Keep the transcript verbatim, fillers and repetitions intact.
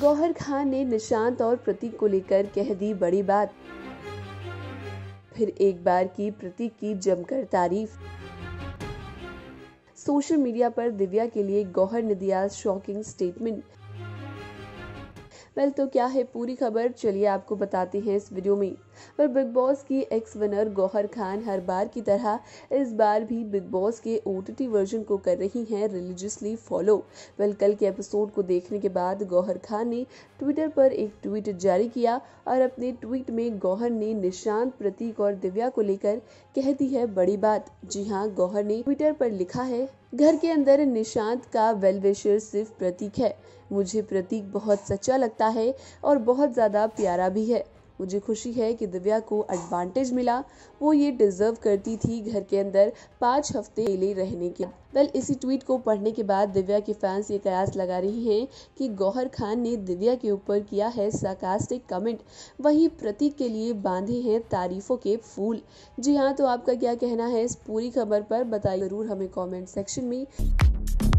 गौहर खान ने निशांत और प्रतीक को लेकर कह दी बड़ी बात। फिर एक बार की प्रतीक की जमकर तारीफ। सोशल मीडिया पर दिव्या के लिए गौहर ने दिया शॉकिंग स्टेटमेंट। वेल तो क्या है पूरी खबर, चलिए आपको बताते हैं इस वीडियो में। पर बिग बॉस की एक्स विनर गौहर खान हर बार की तरह इस बार भी बिग बॉस के ओटीटी वर्जन को कर रही हैं रिलीजियसली फॉलो। वेल कल के एपिसोड को देखने के बाद गौहर खान ने ट्विटर पर एक ट्वीट जारी किया और अपने ट्वीट में गौहर ने निशांत, प्रतीक और दिव्या को लेकर कह दी है बड़ी बात। जी हाँ, गौहर ने ट्विटर पर लिखा है, घर के अंदर निशांत का वेल विशर सिर्फ प्रतीक है। मुझे प्रतीक बहुत सच्चा लगता है और बहुत ज्यादा प्यारा भी है। मुझे खुशी है कि दिव्या को एडवांटेज मिला, वो ये डिजर्व करती थी घर के अंदर पाँच हफ्ते अकेले रहने के। वेल इसी ट्वीट को पढ़ने के बाद दिव्या के फैंस ये कयास लगा रही हैं कि गौहर खान ने दिव्या के ऊपर किया है सार्कास्टिक कमेंट, वहीं प्रतीक के लिए बांधे हैं तारीफों के फूल। जी हाँ, तो आपका क्या कहना है इस पूरी खबर पर, बताइए जरूर हमें कॉमेंट सेक्शन में।